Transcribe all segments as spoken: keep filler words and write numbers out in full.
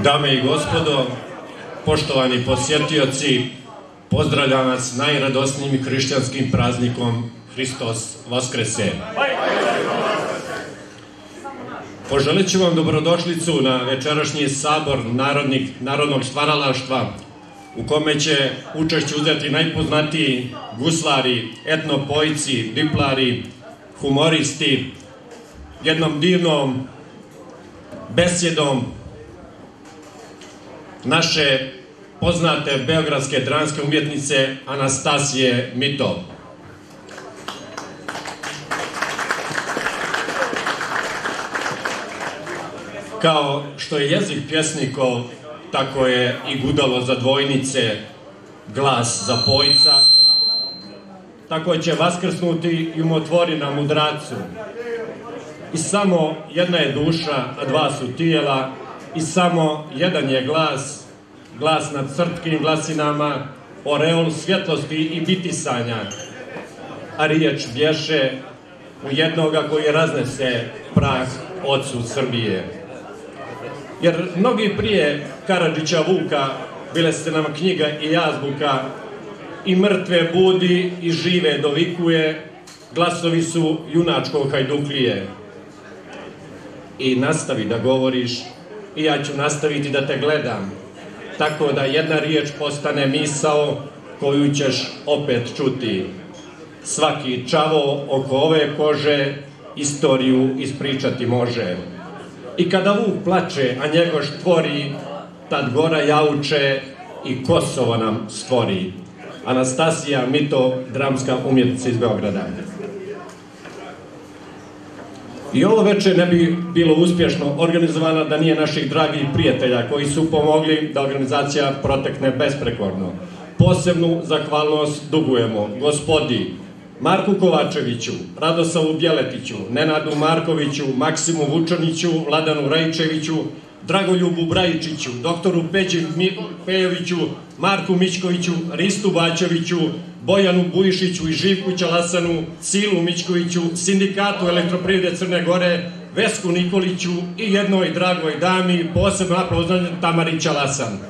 Dame i gospodo, poštovani posjetioci, pozdravljam vas najradosnijim hrišćanskim praznikom Hristos Vaskrese. Poželit ću vam dobrodošlicu na večerašnji sabor narodnih, narodnog stvaralaštva, u kome će učešće uzeti najpoznatiji guslari, etnopojci, diplari, humoristi, jednom divnom besjedom naše poznate beogradske dramske umjetnice Anastasije Mitov. Kao što je jezik pjesnikov, tako je i gudalo za dvojnice, glas za pojca, tako će vaskrsnuti i umotvorina mudracu. I samo jedna je duša, a dva su tijela, i samo jedan je glas, glas nad crtkim glasinama, oreol svjetlosti i bitisanja, a riječ bješe u jednoga koji raznese prah ocu Srbije. Jer mnogi prije Karadžića Vuka bile ste nam knjiga i azbuka, i mrtve budi i žive dovikuje, glasovi su junačkog hajduklije. I nastavi da govoriš, i ja ću nastaviti da te gledam, tako da jedna riječ postane misao koju ćeš opet čuti. Svaki čavo oko ove kože istoriju ispričati može. I kada Vuk plače, a njegoš tvori, tad gora jauče i Kosovo nam stvori. Anastasija Mitov, dramska umjetnica iz Beograda. I ovo večer ne bi bilo uspješno organizovano da nije naših dragih prijatelja koji su pomogli da organizacija protekne besprekorno. Posebnu zahvalnost dugujemo gospodi Marku Kovačeviću, Radosavu Bjeletiću, Nenadu Markoviću, Maksimu Vučaniću, Vladanu Rajčeviću, Dragoljubu Brajičiću, doktoru Peđi Pejoviću, Marku Mićkoviću, Ristu Bačeviću, Bojanu Bujišiću i Živku Ćalasanu, Silu Mićkoviću, Sindikatu elektroprivrede Crne Gore, Vesku Nikoliću i jednoj dragoj dami, posebno aplauz Tamari Ćalasan.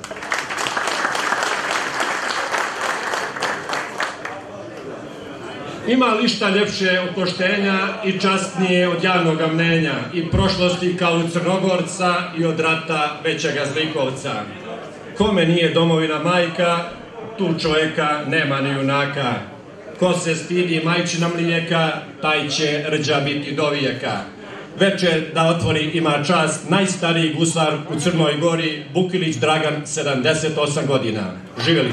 Ima li šta ljepše od poštenja i častnije od javnog mnenja i prošlosti kao u Crnogorca i od rata većega zlikovca? Kome nije domovina majka, tu čovjeka nema ni junaka. Ko se stidi majčina mlijeka, taj će rđa biti do vijeka. Večer da otvori ima čast najstariji gusar u Crnoj Gori, Bukilić Dragan, sedamdeset osam godina. Živjeli!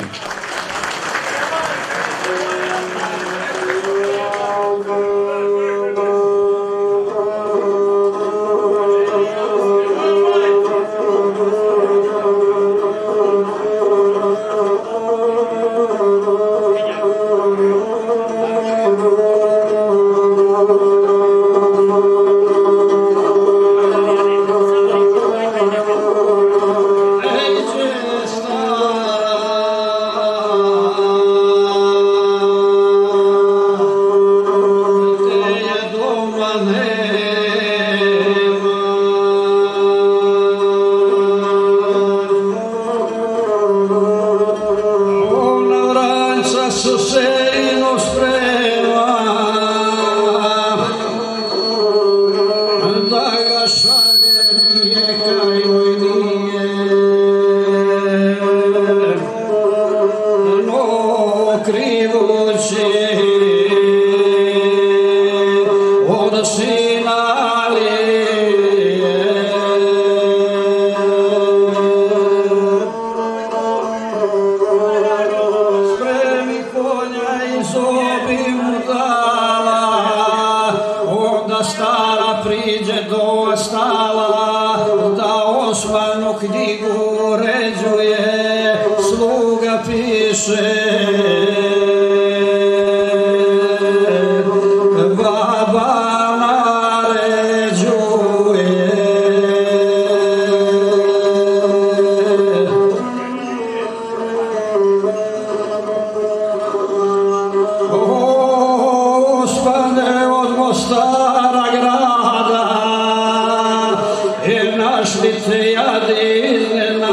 Stara grada, jer našli te jadi iznenada.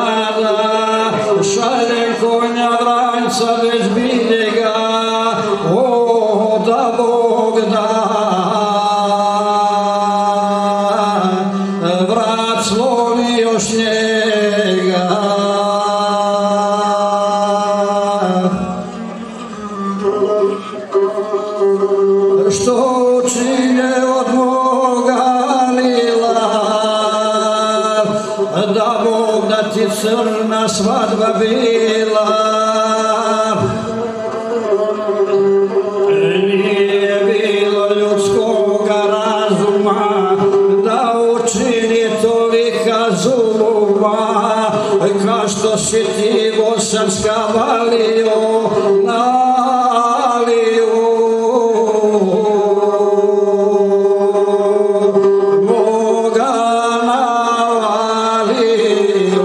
Bog da vrat slovi još njega. Što čine od moga lila, da Bog da ti crna svadba bila. Nije bilo ljudskoga razuma da učini tolika zuluma, kao što si ti bosanska valio nalio. Boga navalio.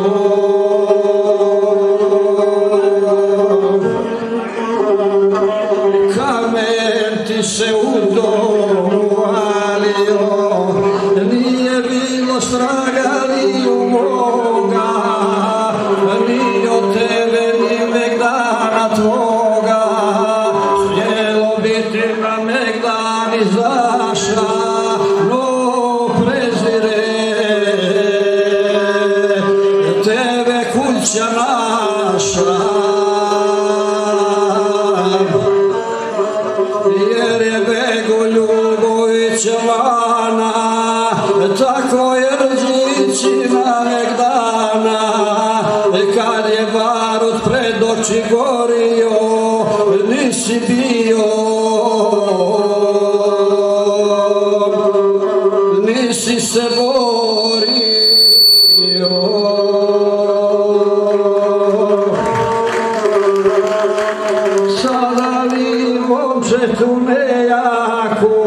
Kamen ti se u domu valio, nije bilo straga ni u moga, ni od tebe ni Megdana tvoga. Htjelo biti na Megdan izašla, no prezire tebe kuća našla. Jer je Bego Ljubović vana, tako je rđićina Megdana. Kad je barut pred oči gorio, nisi bio, nisi se borio. Sada li momče tu nejaku,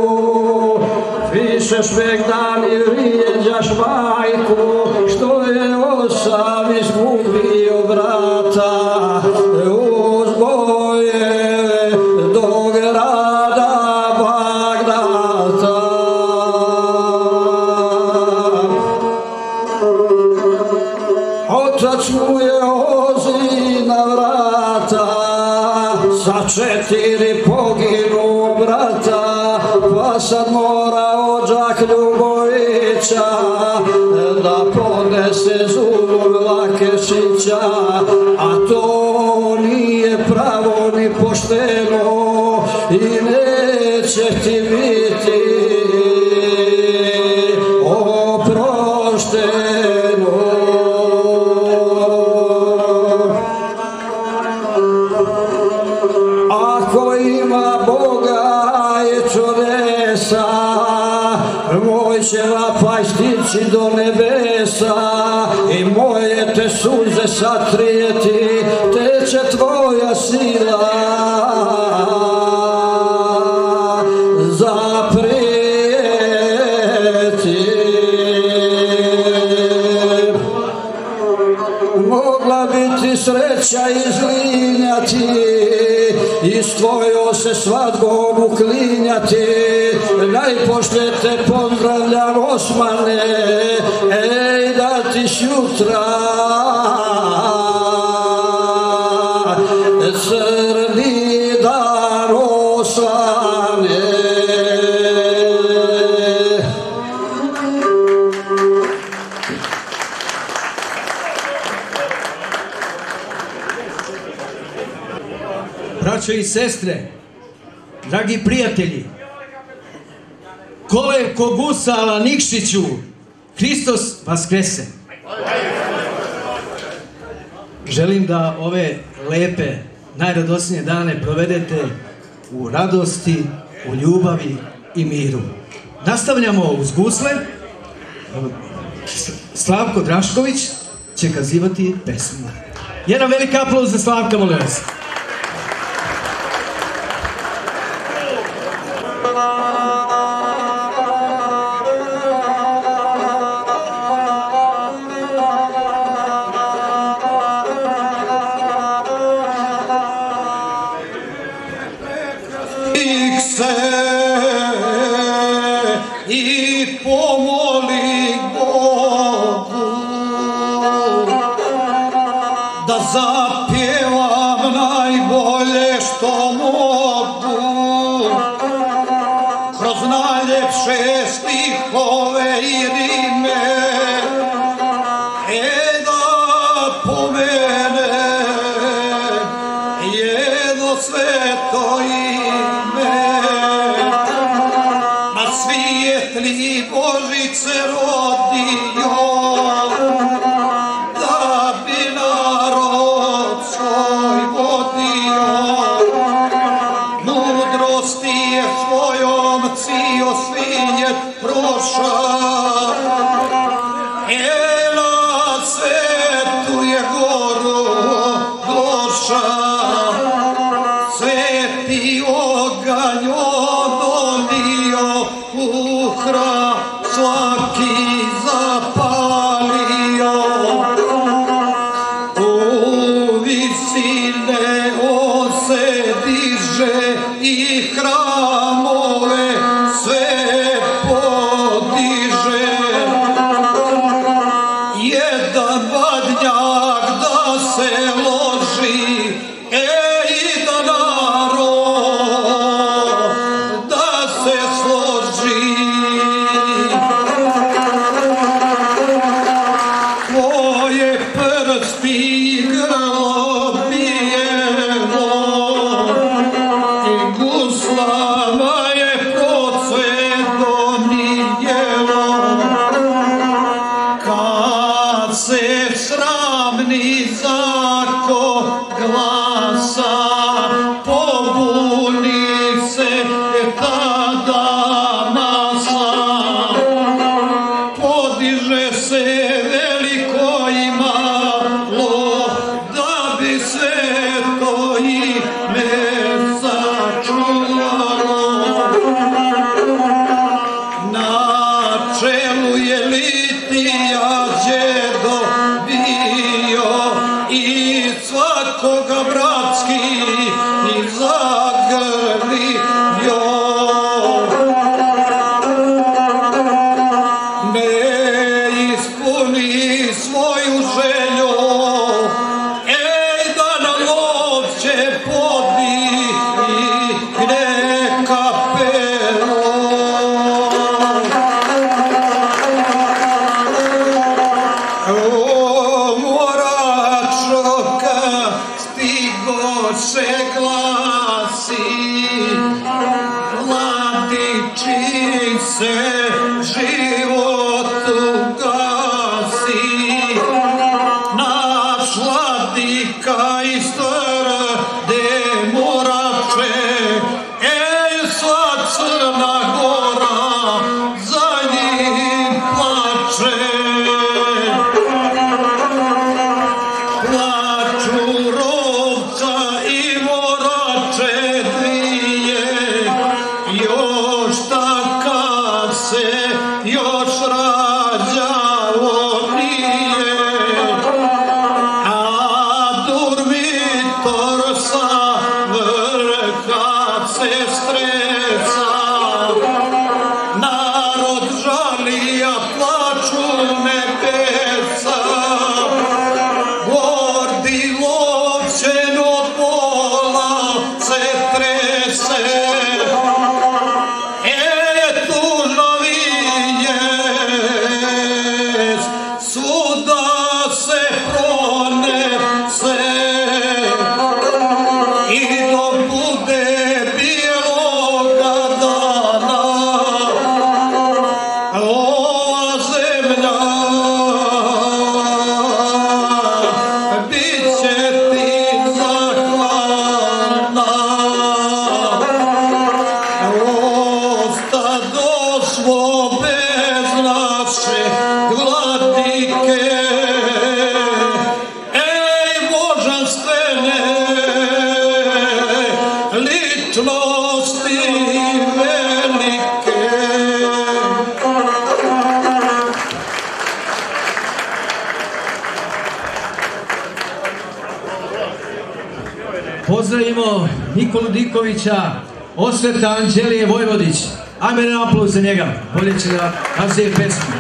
pišeš Megdan i vrijeđaš majku, što je osam izgubio brata uz boje do grada Bagdata. Otac mu je ozi na vrata, sa četiri poginu brata, pa sad mora ođak Ljubovića da podnese zulum Lakešića, a to nije pravo ni pošteno i neće ti biti oprošteno. Ako ima Boga i čudesa, moj će vapaj stići do nebesa i moje te suze satrijeti, te će tvoja sila zaprijeti. Mogla biti sreća izlinjati i s tvojom se svadbom uklinjati. Najpošlje te pozdravljam Osmane, ej da ti šutra crni dan osvane. Braćo i sestre, dragi prijatelji, kolevko gusala Nikšiću, Hristos vaskrese. Želim da ove lepe, najradosnije dane provedete u radosti, u ljubavi i miru. Nastavljamo uz gusle. Slavko Drašković će kazivati pesmu. Jedan veliki aplauz za Slavka, molim vas. I pomoli Bogu da zapjevam najbolje što mogu. najlepše stihove i rime, e da pomene jedno sveto ime. Na svijetli Božić se rodio, da bi narod svoj vodio. Mudrosti je svojom cio svijet proša, e na svetu je goru doša. Sveti oganj odonio, u hram svaki zapalio. U visine on se diže i hramove sve podiže. Jedan badnjak da se loži, ej da narod da se složi. Tvoje prsti grlo bijelo i guslama je procvedom nijelo. Kad se sramni zako glasa pobuni se tada masa. Podiže se veliko i malo, da bi sveto ime sačuvalo. Na čelu je litija đedo bio i svakoga bratski i zagrlio. Ne ispuni svoju želju, ej da na lovče podigne kapelo. O moračoka stigoše glasi, mladići se život ugasi. Naš vladika iz Trde Morače, ej sva Crna Gora za njim plače. Plaču Rovca i Morače dvije, još takav se još rađao nije. A Durmitor sa vrha se streca, narod žali, a plaču nebesa. Gordi lovčen od bola se trese, e tužna vijest svuda se pronese. I dok bude bijeloga dana, ova zemlja bit će ti zahvalna. Ostadosmo bez naše vladike, ej božanstvene ličnosti velike. Pozdravimo Nikolu Dikovića, Osveta Anđelije Vojvodić. Ajme na aplauz za njega, bolje će da razvije pesmu.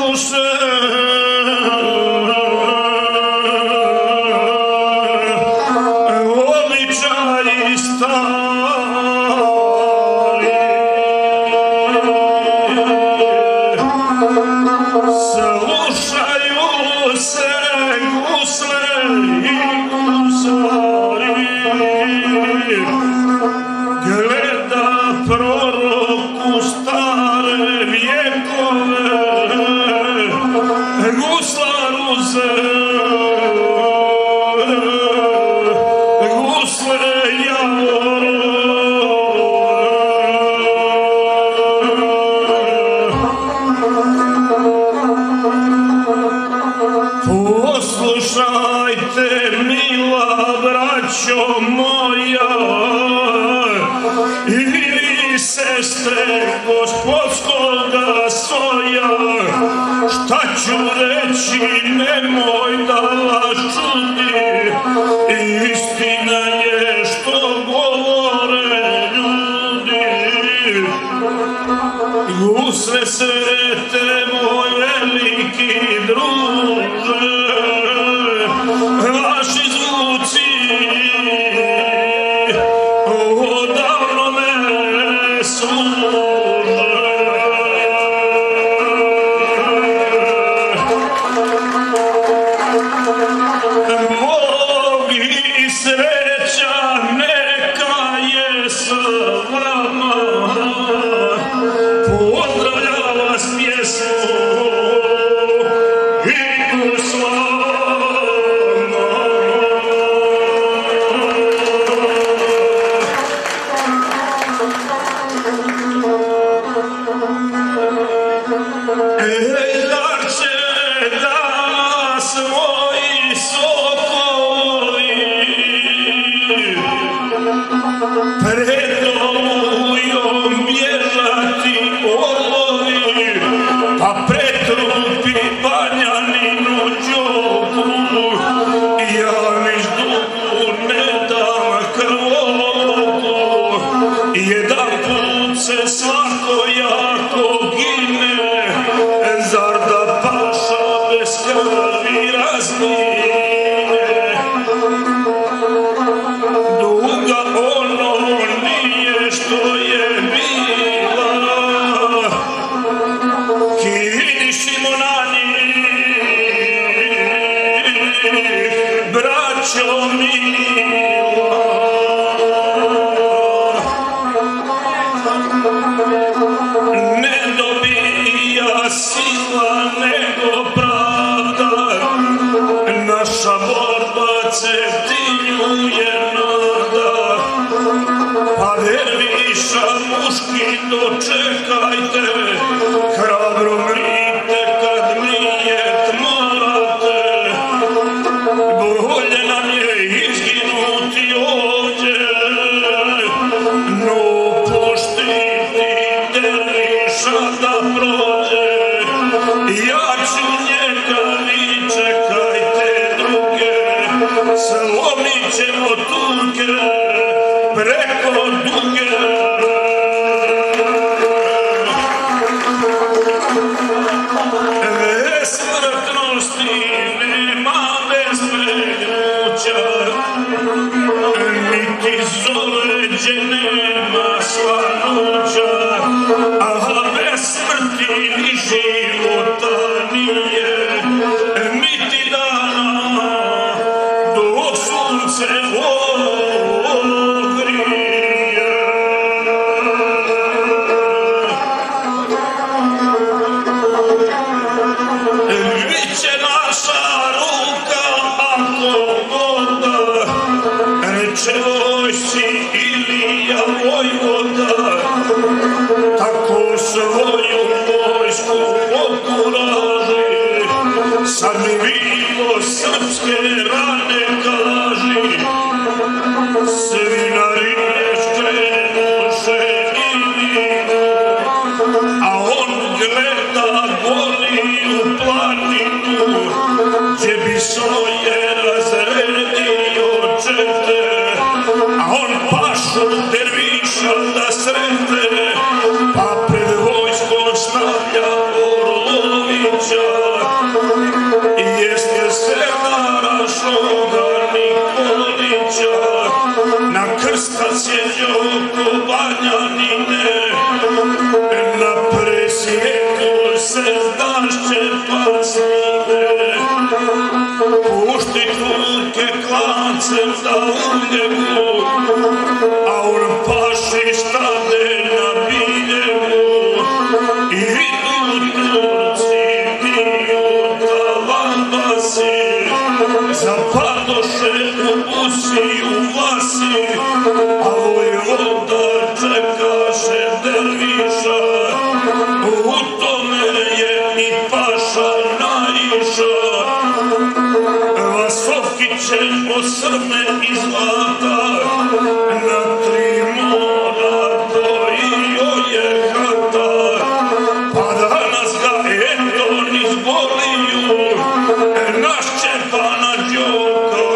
Gospodskoga soja, šta ću reći, nemoj da vas čudi, istina je što govore ljudi. Usre svete moj veliki druže, vaši zvuci odavno me služe. Pa pred vojskom stavlja Orlovića. duša, Vasovkićem osrme i zlata, na tri mora dojio je hata, pa danas ga eto izboliju, naš Čepana Đoka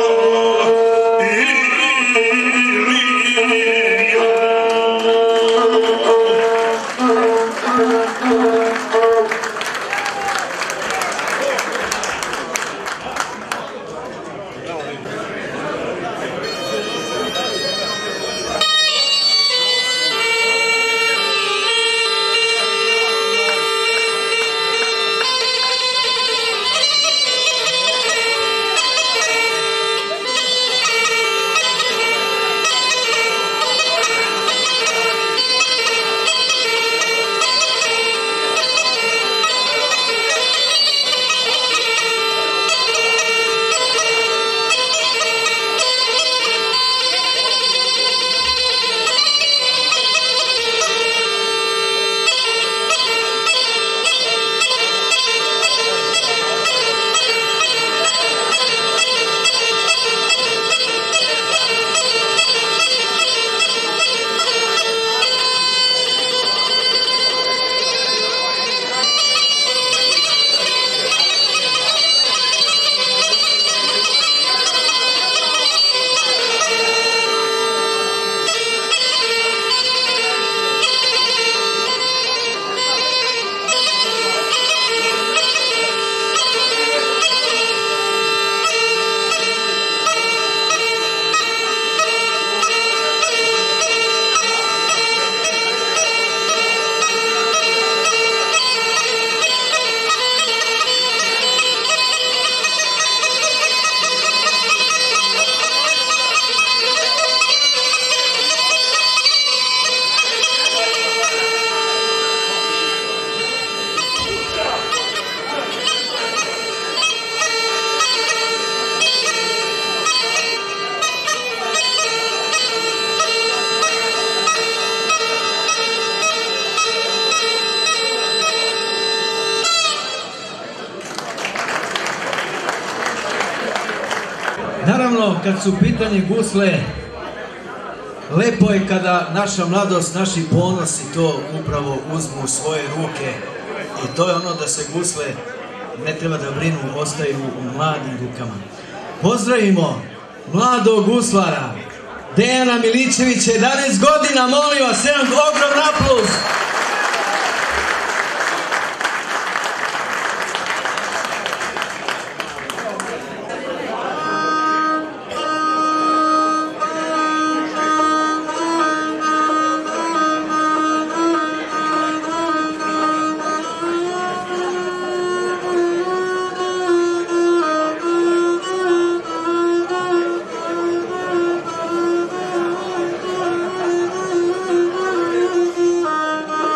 Naravno, kad su u pitanje gusle, lepo je kada naša mladost, naši ponosi to upravo uzmu u svoje ruke i to je ono da se gusle ne treba da brinu, ostaju u mladim rukama. Pozdravimo mladog guslara Dejana Milićevića, jedanaest godina, molim vas, jedan ogroman aplauz. Thank you.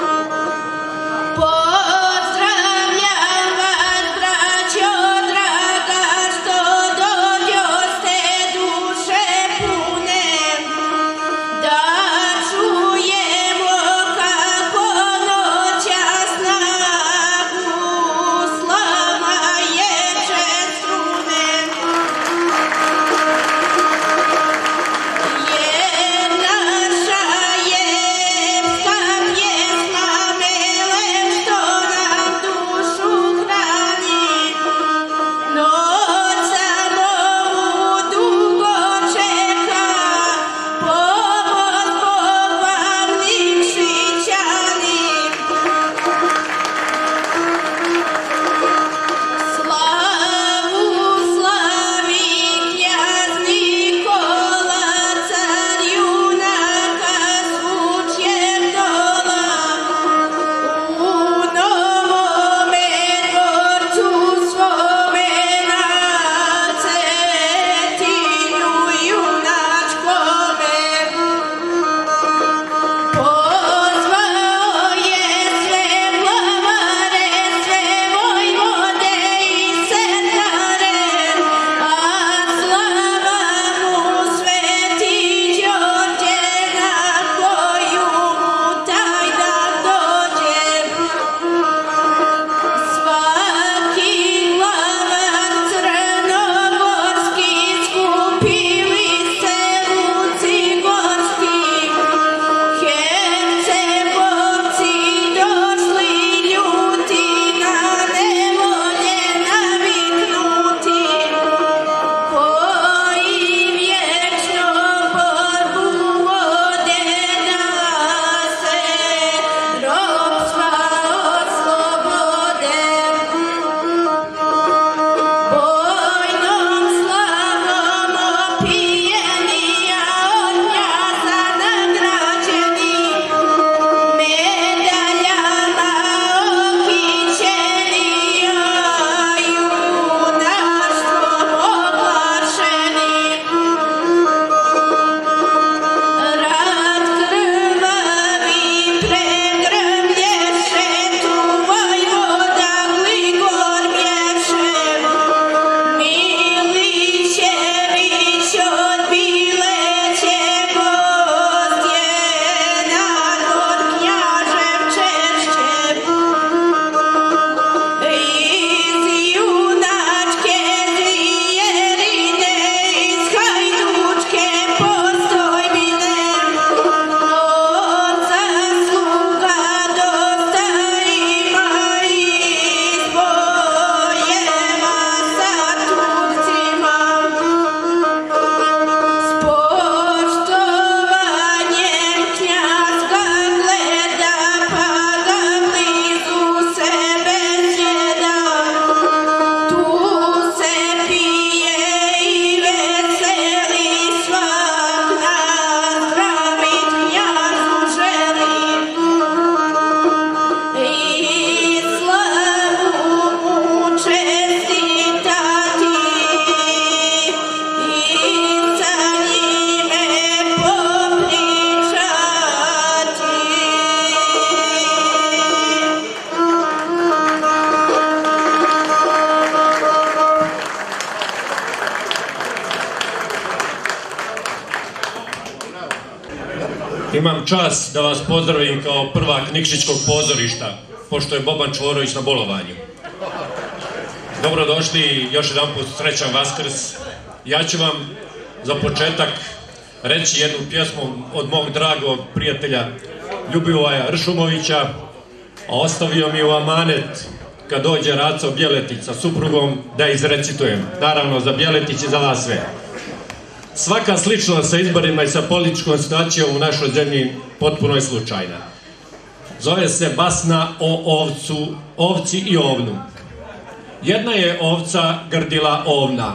Imam čast da vas pozdravim kao prvak Nikšićkog pozorišta, pošto je Boban Čvorović na bolovanju. Dobrodošli i još jedan put srećan Vaskrs. Ja ću vam za početak reći jednu pjesmu od mog dragog prijatelja Ljubivoja Ršumovića, a ostavio mi u amanet kad dođe Raco Bjeletić sa suprugom da izrecitujem. Naravno za Bjeletić i za vas sve. Svaka sličnost sa izborima i sa političkom situacijom u našoj zemlji potpuno je slučajna. Zove se basna o ovcu, ovci i ovnu. Jedna je ovca grdila ovna.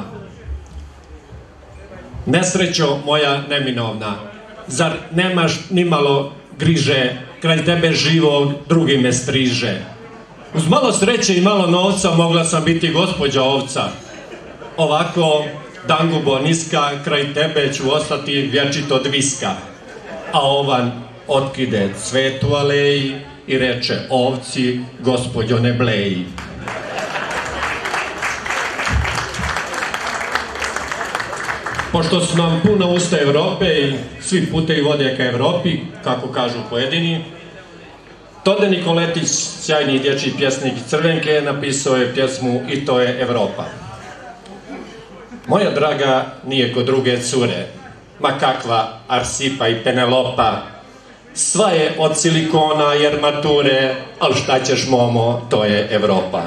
Nesrećo moja neminovna, zar nemaš nimalo griže, kraj tebe živog drugi me striže. Uz malo sreće i malo novca mogla sam biti gospođa ovca. Ovako, dangubo niska, kraj tebe ću ostati vječito dviska. A ovan otkide cvet u aleji i reče ovci, gospođo ne bleji. Pošto su nam puna usta Evrope i svi putevi vode ka Evropi, kako kažu pojedini, Tode Nikoletić, sjajni dječji pjesnik iz Crvenke, napisao je pjesmu I to je Evropa. Moja draga nije kod druge cure, ma kakva Arsipa i Penelopa, sva je od silikona i armature, ali šta ćeš momo, to je Evropa.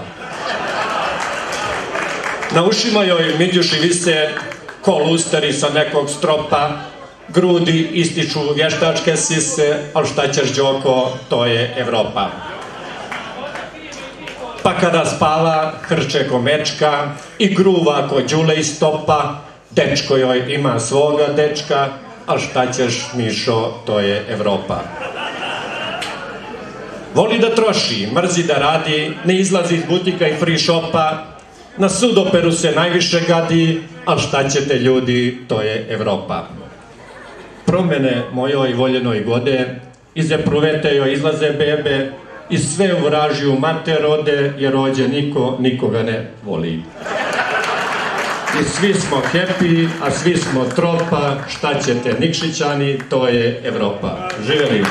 Na ušima joj midjuši vise ko lusteri sa nekog stropa, grudi ističu vještačke sise, ali šta ćeš Đoko, to je Evropa. Pa kada spava, hrče ko mečka i gruva ko đule iz stopa, dečko joj ima svoga dečka, ali šta ćeš Mišo, to je Evropa. Voli da troši, mrzi da radi, ne izlazi iz butika i free shopa, na sudoperu se najviše gadi, ali šta ćete ljudi, to je Evropa. Promene mojoj voljenoj gode, iz epruvete joj izlaze bebe, i sve u vražiju mate rode, jer ođe niko nikoga ne voli. I svi smo happy, a svi smo tropa, šta ćete Nikšićani, to je Evropa. Živjeli!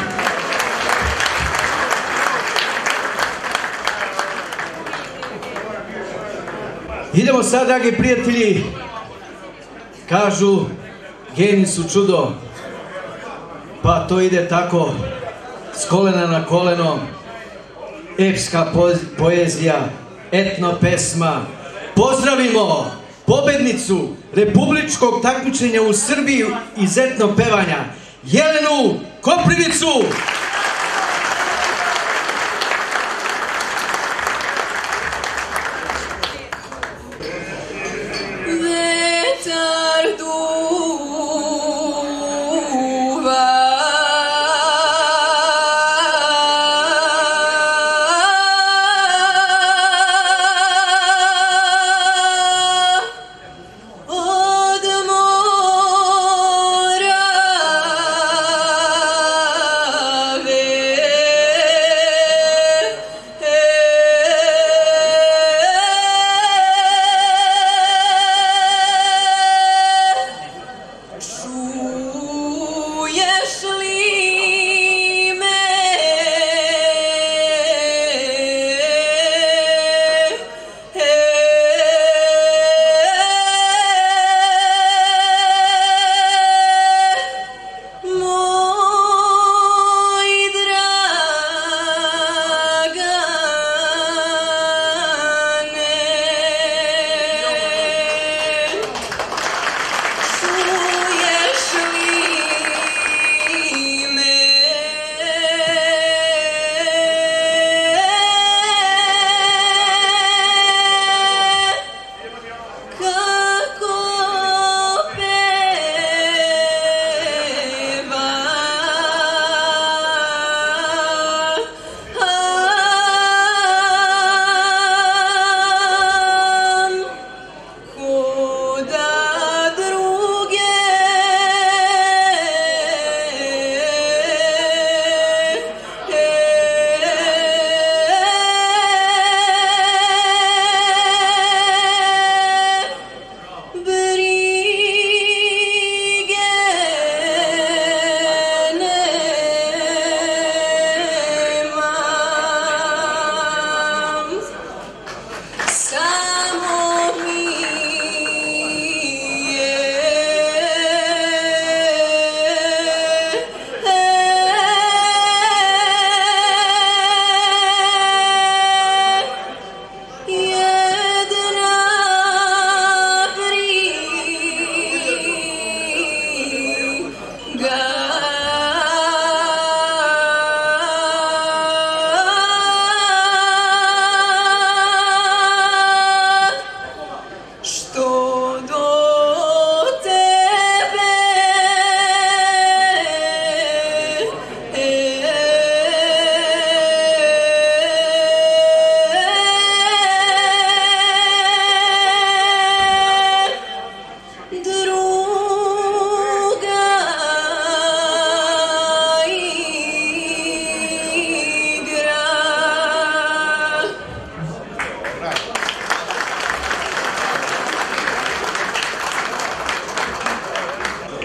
Idemo sad, dragi prijatelji, kažu geni su čudo, pa to ide tako s kolena na koleno, epska poezija, etno pesma. Pozdravimo pobednicu republičkog takmičenja u Srbiji iz etno pevanja, Jelenu Koprivicu!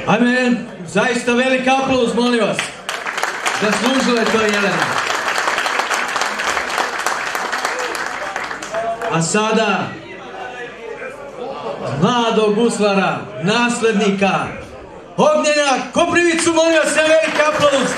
Ajme, zaista veliki aplauz, molim vas. Zaslužila je to Jelena. A sada, mladog guslara, naslednika, Ognjena Koprivicu, molim vas, na veliki aplauz.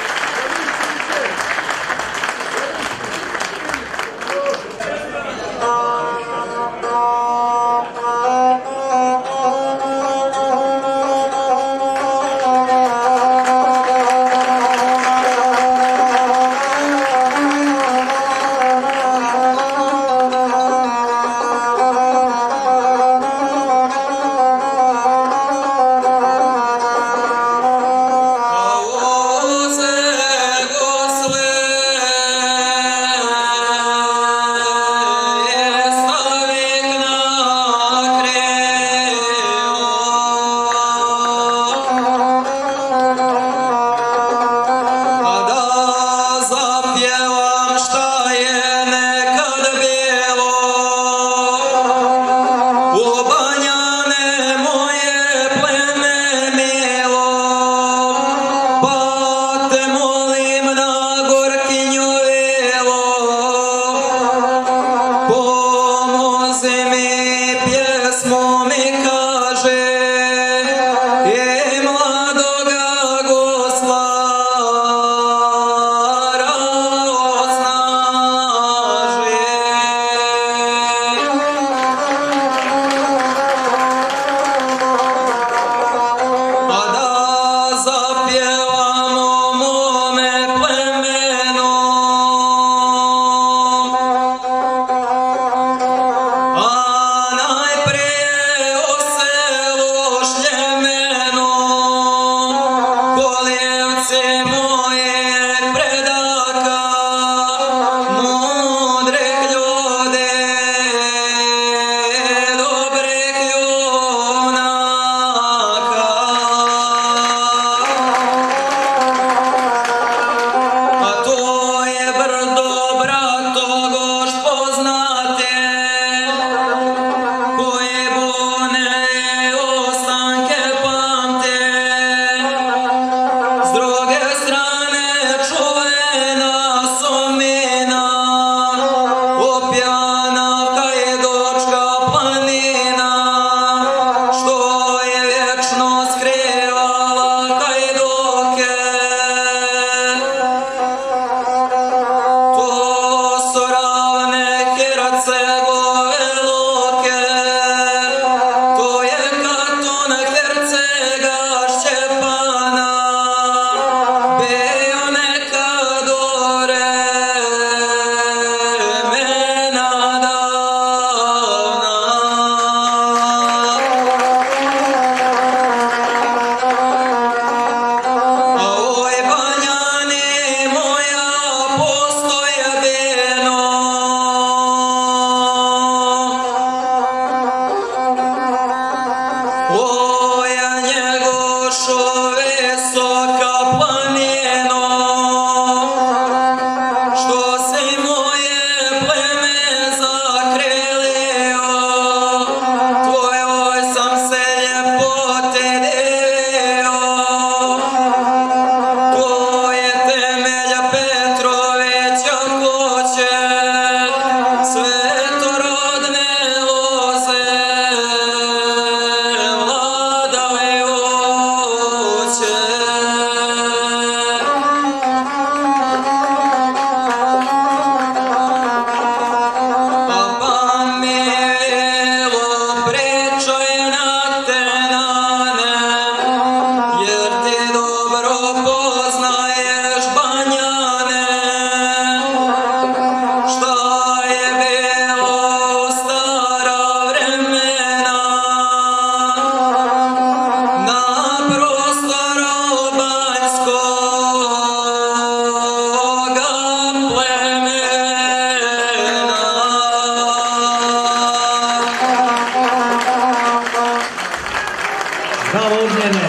Bravo Ognjene.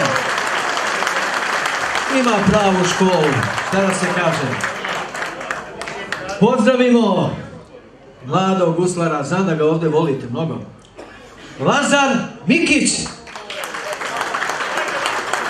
Ima pravu školu, šta da se kaže. Pozdravimo mladog guslara, znam da ga ovdje volite mnogo. Lazar Mikić.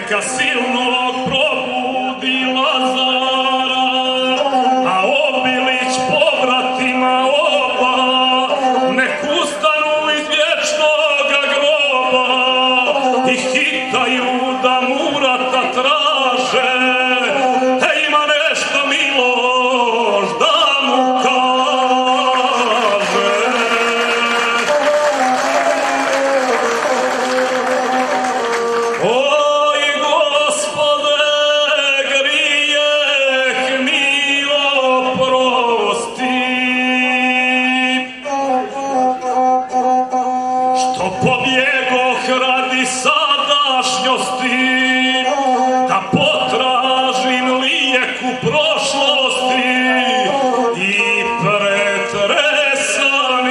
neka silnog probudi Lazara, a Obilić povratima oba, nek ustanu iz vječnoga groba i hitaju da Murata traže. E, ima nešto Miloš da mu kaže. Oj, Gospode, grijeh mi oprosti, što pobjegoh radi sadašnjosti, da potražim lijek u prošlosti i pretresan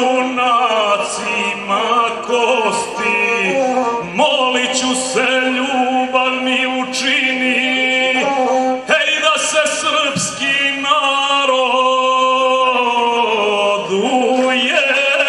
junacima kosti. Molit ću se, ljubav mi učini, hej, da se srpski narod ujedini.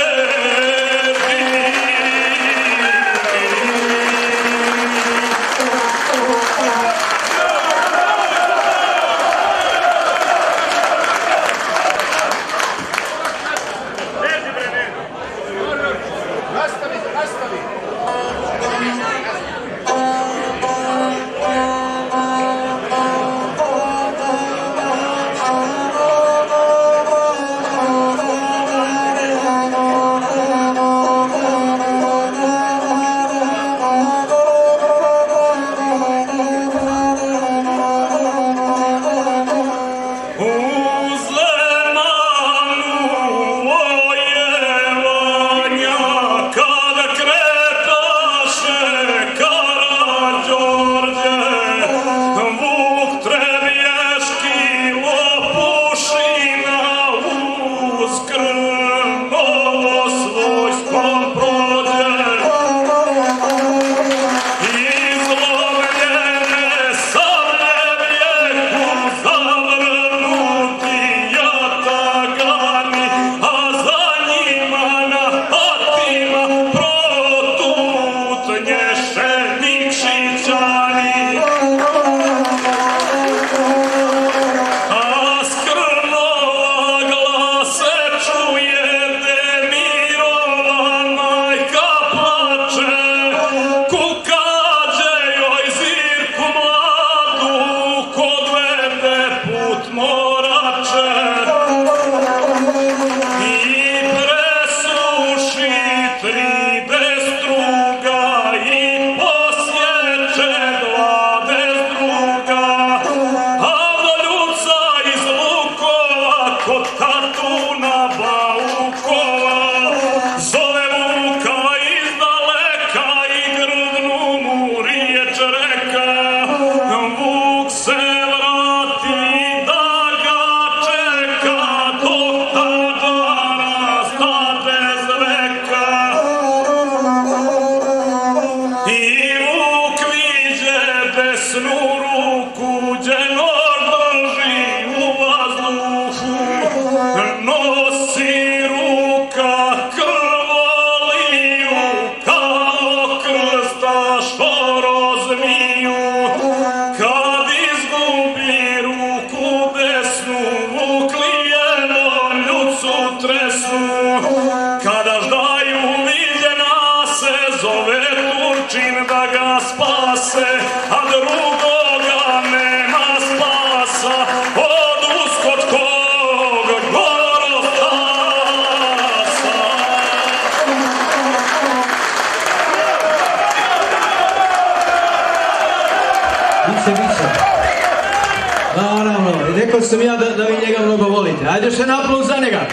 Rekao sam ja da, da vi njega mnogo volite. Ajde še naplov za njega.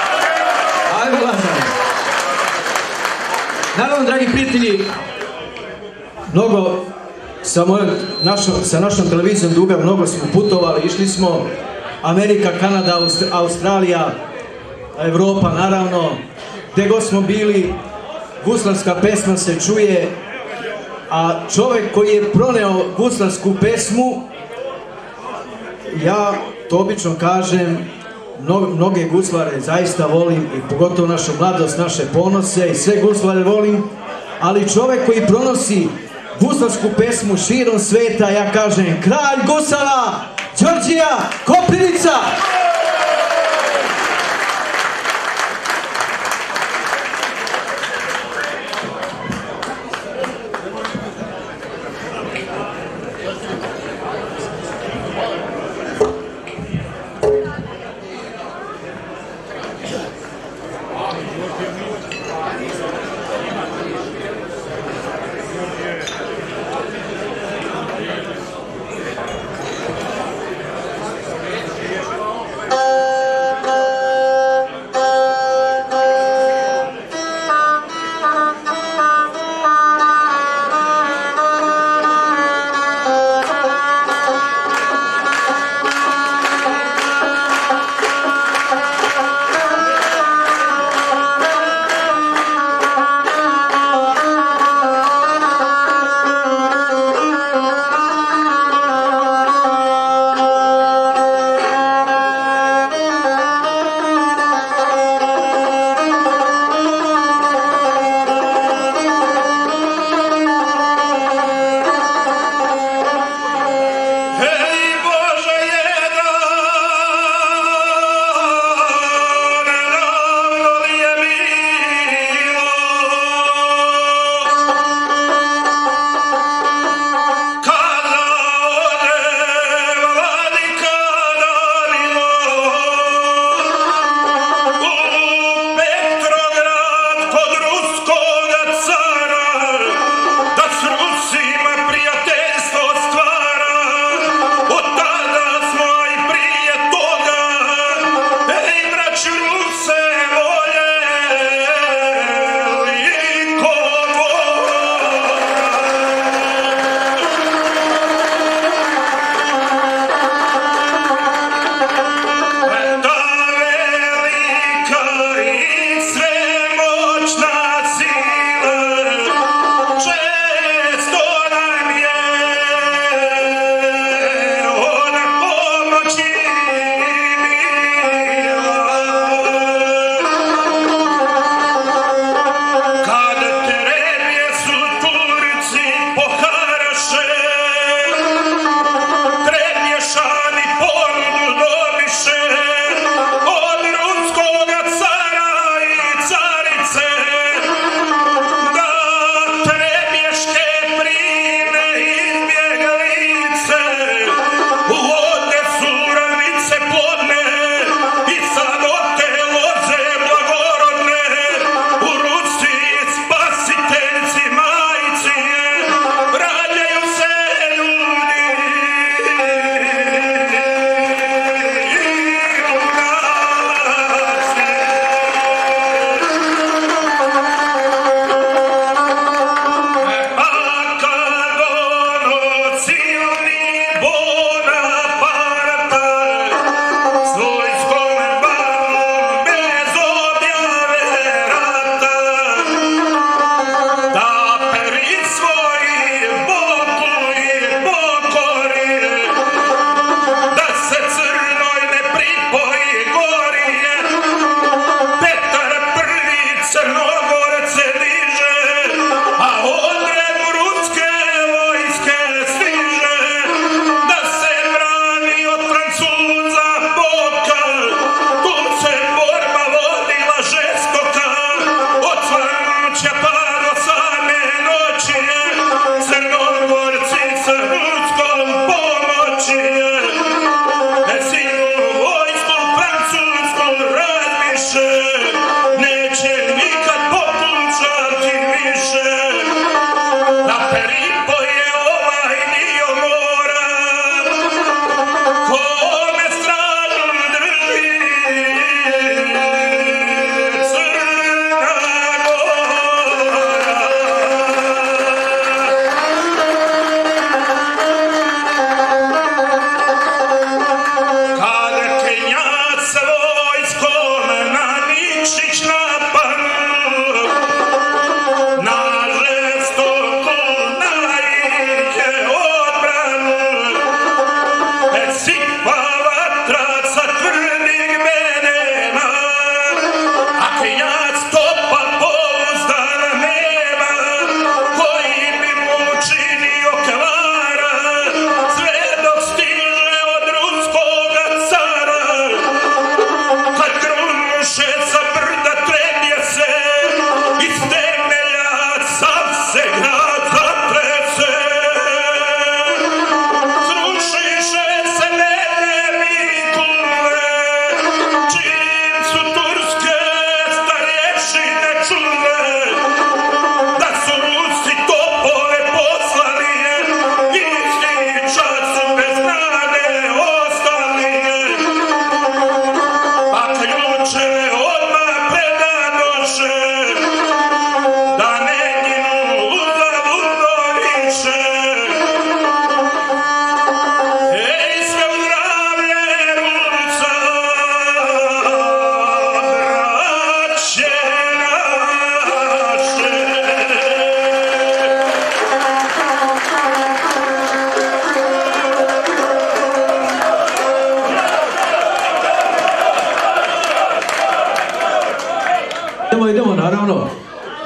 Ajde, Lazare. Naravno, dragi prijatelji, mnogo sa, mojom, našo, sa našom televizijom Duga mnogo smo putovali, išli smo Amerika, Kanada, Australija, Evropa, naravno. Gde god smo bili, guslarska pesma se čuje, a čovjek koji je proneo guslarsku pesmu, ja to obično kažem, mnoge guslare zaista volim i pogotovo našu mladost, naše ponose i sve guslare volim, ali čovjek koji pronosi guslarsku pesmu širom sveta, ja kažem kralj gusala, Đorđija Koprivica.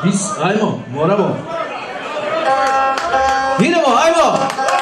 Vis, ajmo, moramo. Idemo, ajmo!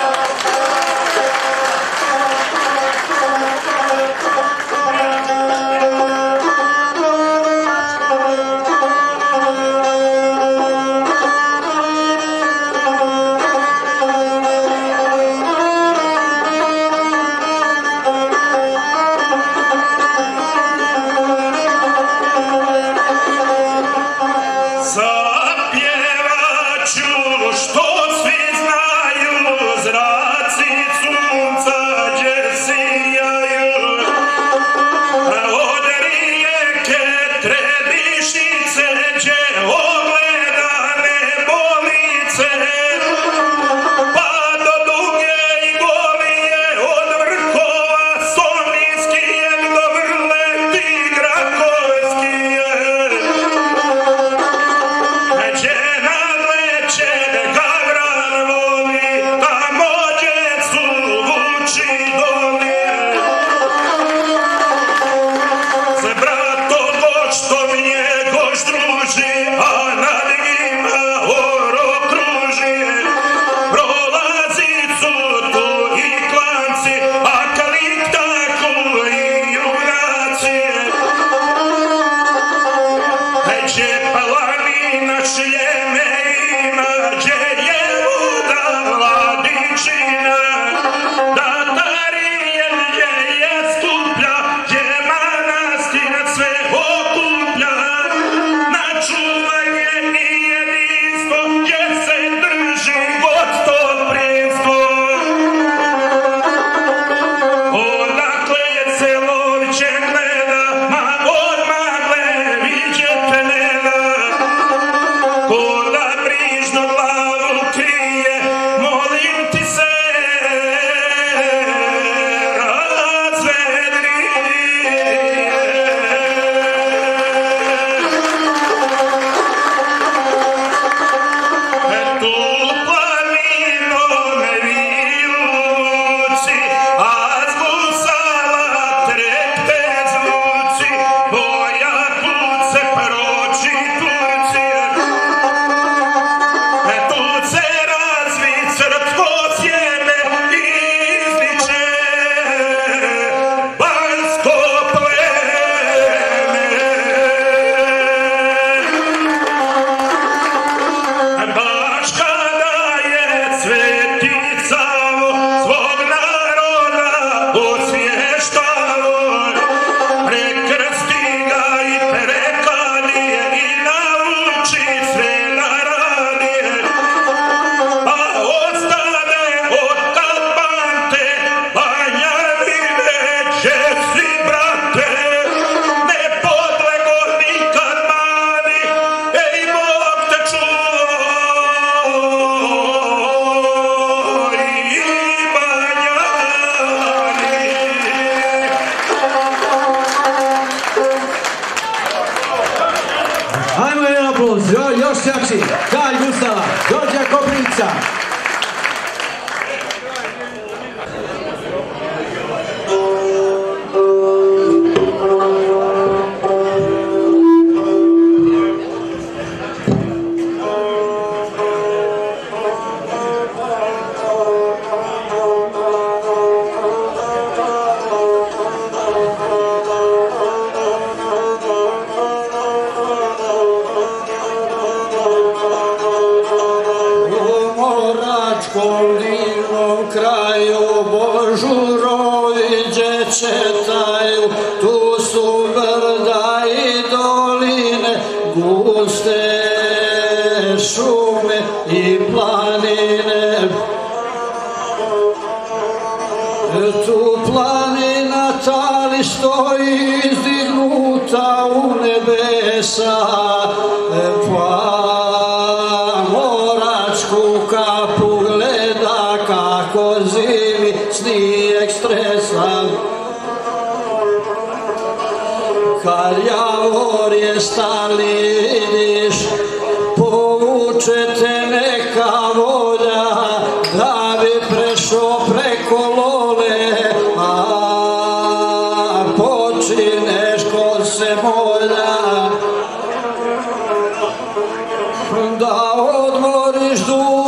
Još jači, Kralj Gustava, Đorđe Koprivica.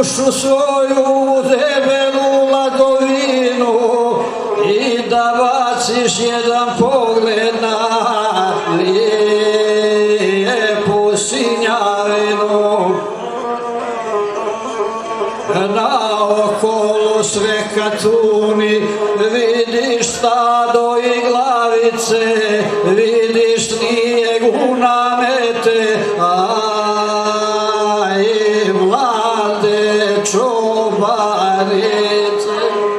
dušu svoju debelu ladovinu i da baciš jedan pogled na lijepu sinjavinu. Naokolo sve katuni, vidiš stado i glavice, vidiš snijeg u namete, a i mlade čobanice.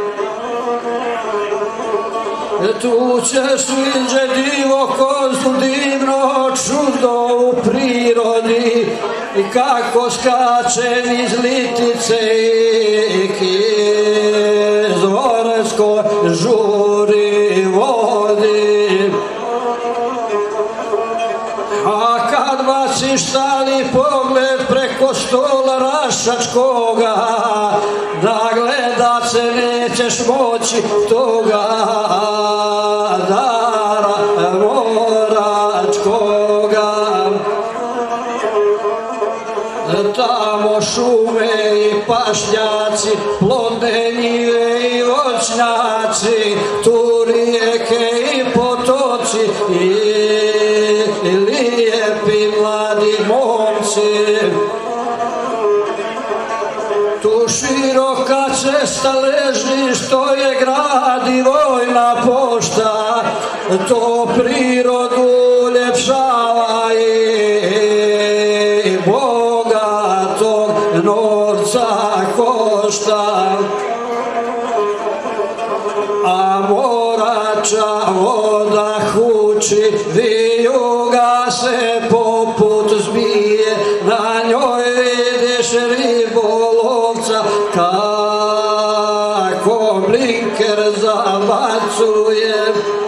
Tu ćeš vidjeti divo kozu, divno čudo u prirodi, i kako skače niz litice i kizvorsko žuri vodi. A kad baciš stali pogled preko stola rašačkoga, da gledat se nećeš moći toga dara moračkoga. Tamo šume i pašnjaci, plodne njive i voćnjaci, tu rijeke i potoci i lijepi mladi momci. Tu široka cesta leži što je grad i vojna pošta, to prirodu uljepšava i bogatog novca košta. A morača voda huči, vijuga se poput zmije, na njoj vidiš ribolovca kako blinker zabacuje.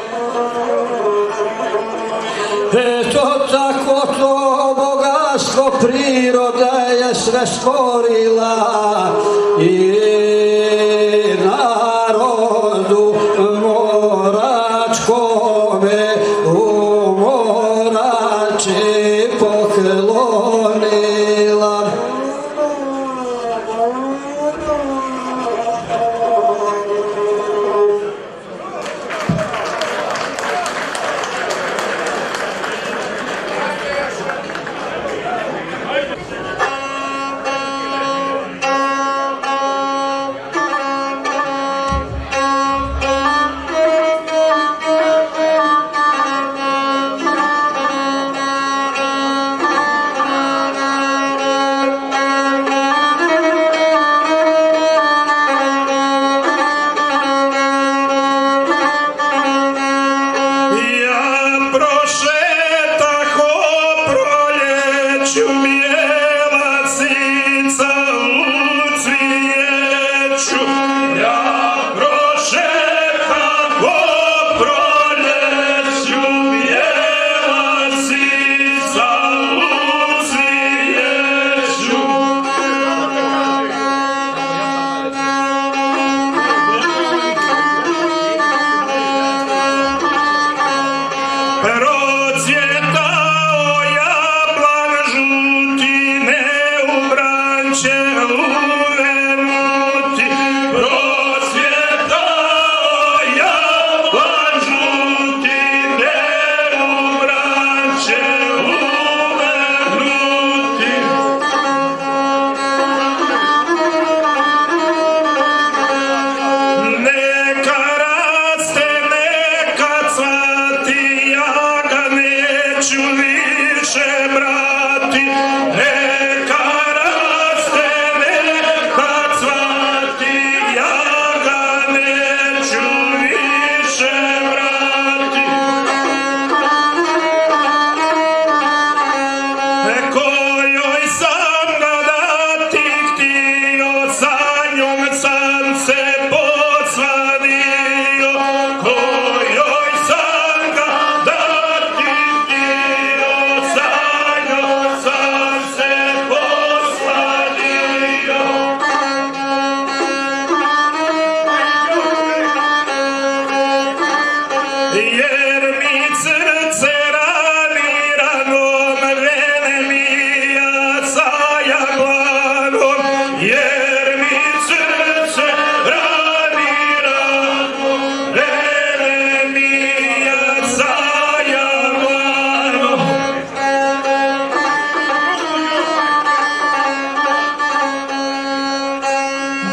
Eto tako to bogatstvo priroda je sve stvorila i narodu moračkome u morači poklonila.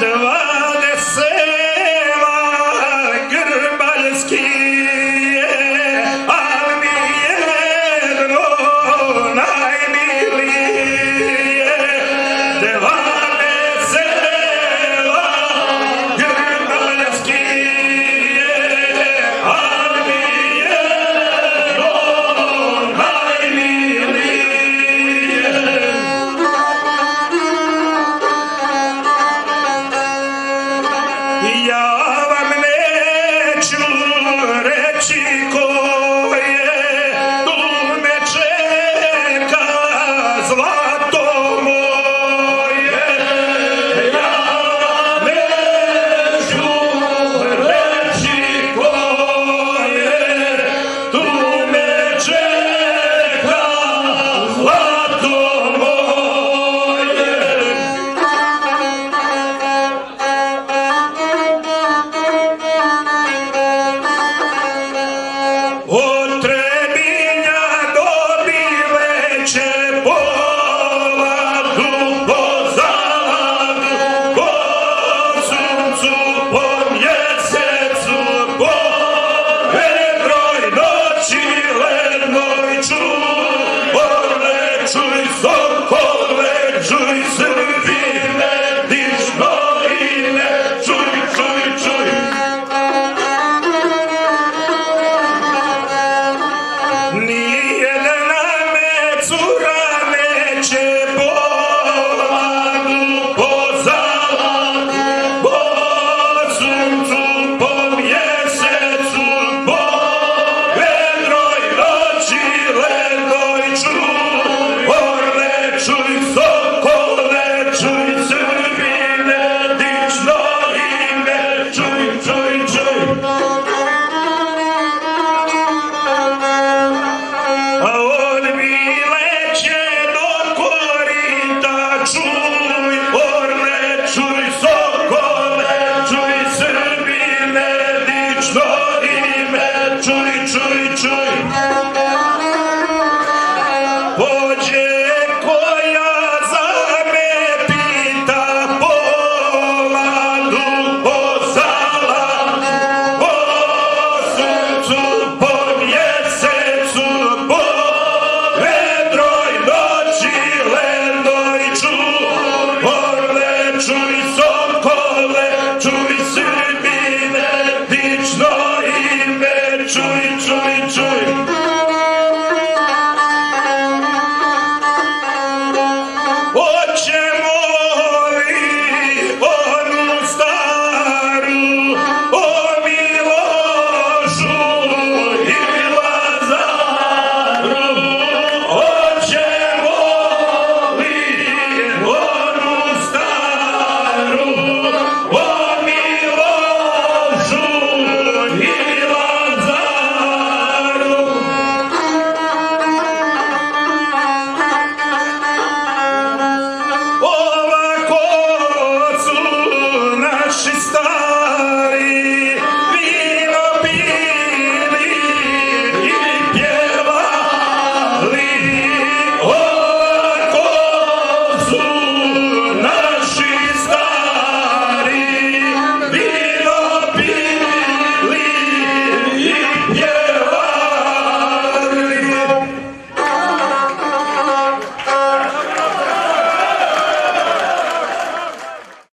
dva